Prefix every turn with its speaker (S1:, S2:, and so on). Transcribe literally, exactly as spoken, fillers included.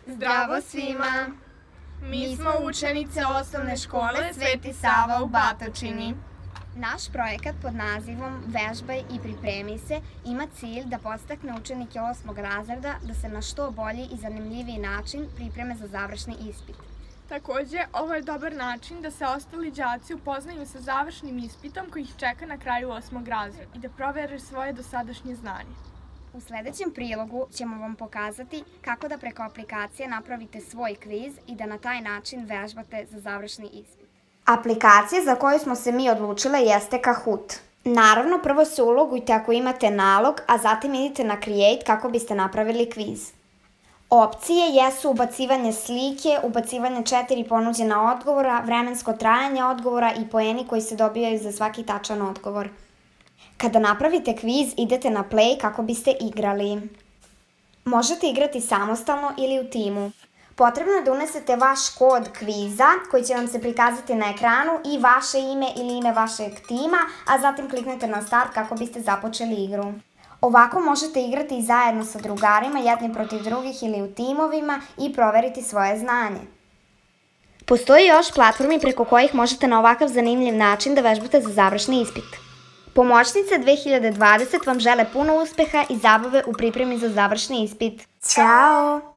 S1: Zdravo svima! Mi smo učenice osnovne škole Sveti Sava u Batočini.
S2: Naš projekat pod nazivom Vežbaj i pripremi se ima cilj da podstakne učenike osmog razreda da se na što bolji i zanimljiviji način pripreme za završni ispit.
S1: Takođe, ovo je dobar način da se ostali đaci upoznaju sa završnim ispitom koji ih čeka na kraju osmog razreda i da provere svoje dosadašnje znanje.
S2: U sledećem prilogu ćemo vam pokazati kako da preko aplikacije napravite svoj kviz i da na taj način vežbate za završni ispit. Aplikacija za koju smo se mi odlučile jeste Kahoot. Naravno, prvo se ulogujte ako imate nalog, a zatim idite na Create kako biste napravili kviz. Opcije jesu ubacivanje slike, ubacivanje četiri ponuđena odgovora, vremensko trajanje odgovora i poeni koji se dobijaju za svaki tačan odgovor. Kada napravite kviz, idete na play kako biste igrali. Možete igrati samostalno ili u timu. Potrebno je da unesete vaš kod kviza koji će vam se prikazati na ekranu i vaše ime ili ime vašeg tima, a zatim kliknete na start kako biste započeli igru. Ovako možete igrati i zajedno sa drugarima, jedni protiv drugih ili u timovima i proveriti svoje znanje. Postoji još platformi preko kojih možete na ovakav zanimljiv način da vežbate za završni ispit. Pomoćnice dve hiljade dvadeset vam žele puno uspeha i zabave u pripremi za završni ispit. Ćao!